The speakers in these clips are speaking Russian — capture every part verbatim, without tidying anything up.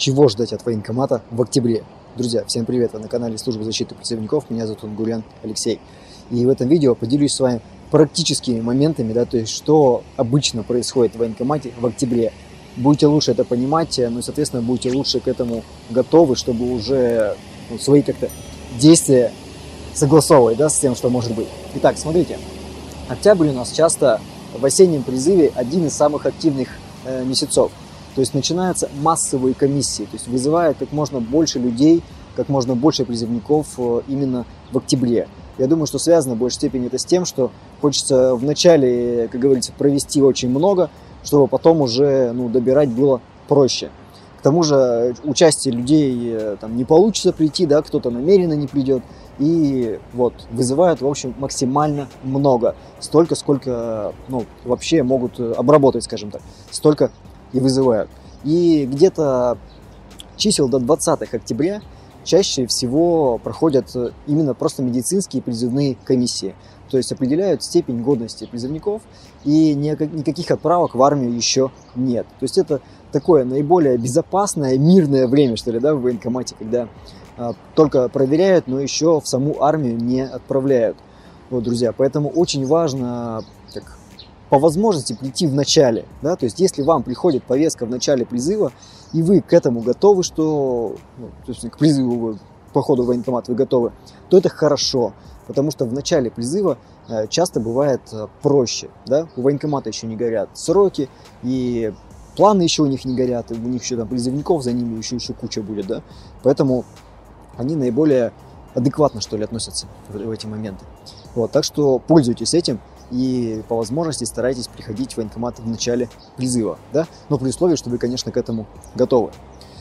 чего ждать от военкомата в октябре. Друзья, всем привет! Вы на канале Службы защиты призывников. Меня зовут Унгурян Алексей. И в этом видео поделюсь с вами практическими моментами, да, то есть что обычно происходит в военкомате в октябре. Будете лучше это понимать, ну и, соответственно, будете лучше к этому готовы, чтобы уже ну, свои как-то действия согласовывать, да, с тем, что может быть. Итак, смотрите, октябрь у нас часто в осеннем призыве один из самых активных э, месяцев. То есть начинаются массовые комиссии, то есть вызывают как можно больше людей, как можно больше призывников э, именно в октябре. Я думаю, что связано в большей степени это с тем, что хочется вначале, как говорится, провести очень много, чтобы потом уже ну, добирать было проще. К тому же участие людей там, не получится прийти, да, кто-то намеренно не придет. И вот вызывают, в общем, максимально много. Столько, сколько ну, вообще могут обработать, скажем так. Столько и вызывают. И где-то чисел до двадцатого октября чаще всего проходят именно просто медицинские призывные комиссии. То есть определяют степень годности призывников, и никаких отправок в армию еще нет. То есть это такое наиболее безопасное, мирное время, что ли, да, в военкомате, когда а, только проверяют, но еще в саму армию не отправляют. Вот, друзья, поэтому очень важно так, по возможности прийти в начале, да, то есть если вам приходит повестка в начале призыва, и вы к этому готовы, что, ну, то есть к призыву вы, по ходу в военкомат вы готовы, то это хорошо. Потому что в начале призыва э, часто бывает э, проще. Да? У военкомата еще не горят сроки, и планы еще у них не горят, и у них еще там призывников за ними еще, еще куча будет. Да? Поэтому они наиболее адекватно, что ли, относятся в, в эти моменты. Вот, так что пользуйтесь этим и по возможности старайтесь приходить в военкомат в начале призыва. Да? Но при условии, что вы, конечно, к этому готовы.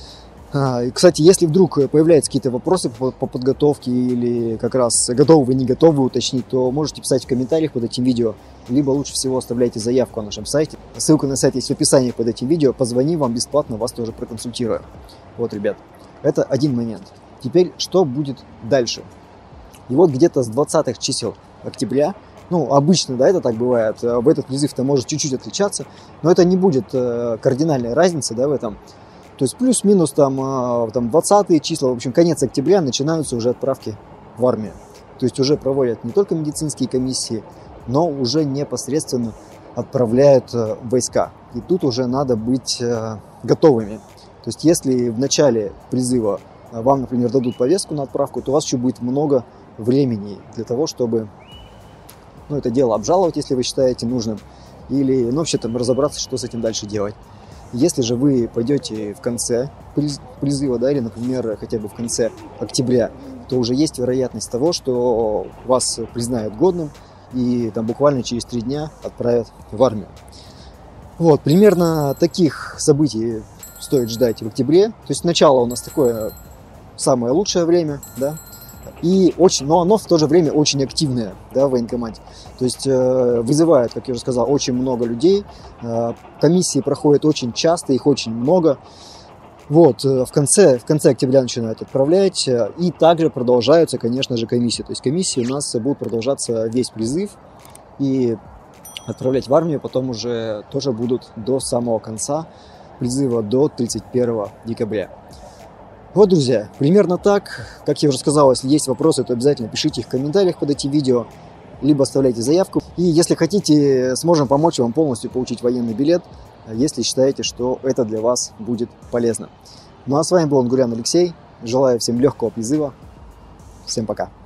И, кстати, если вдруг появляются какие-то вопросы по, по подготовке или как раз готовы вы, не готовы уточнить, то можете писать в комментариях под этим видео, либо лучше всего оставляйте заявку на нашем сайте. Ссылка на сайт есть в описании под этим видео. Позвони вам бесплатно, вас тоже проконсультирую. Вот, ребят, это один момент. Теперь, что будет дальше? И вот где-то с двадцатых чисел октября, ну, обычно, да, это так бывает, в этот призыв-то может чуть-чуть отличаться, но это не будет кардинальной разницы, да, в этом. То есть плюс-минус там, там двадцатые числа, в общем, конец октября начинаются уже отправки в армию. То есть уже проводят не только медицинские комиссии, но уже непосредственно отправляют войска. И тут уже надо быть готовыми. То есть если в начале призыва вам, например, дадут повестку на отправку, то у вас еще будет много времени для того, чтобы ну, это дело обжаловать, если вы считаете нужным, или ну, вообще там разобраться, что с этим дальше делать. Если же вы пойдете в конце призыва, да, или, например, хотя бы в конце октября, то уже есть вероятность того, что вас признают годным и там буквально через три дня отправят в армию. Вот, примерно таких событий стоит ждать в октябре. То есть начало у нас такое самое лучшее время, да, и очень, но оно в то же время очень активное, да, в военкомате. То есть э, вызывает, как я уже сказал, очень много людей. Э, комиссии проходят очень часто, их очень много. Вот, э, в, конце, в конце октября начинают отправлять. Э, и также продолжаются, конечно же, комиссии. То есть комиссии у нас будут продолжаться весь призыв. И отправлять в армию потом уже тоже будут до самого конца призыва, до тридцать первого декабря. Вот, друзья, примерно так. Как я уже сказал, если есть вопросы, то обязательно пишите их в комментариях под этим видео, либо оставляйте заявку. И если хотите, сможем помочь вам полностью получить военный билет, если считаете, что это для вас будет полезно. Ну а с вами был Унгурян Алексей. Желаю всем легкого призыва. Всем пока.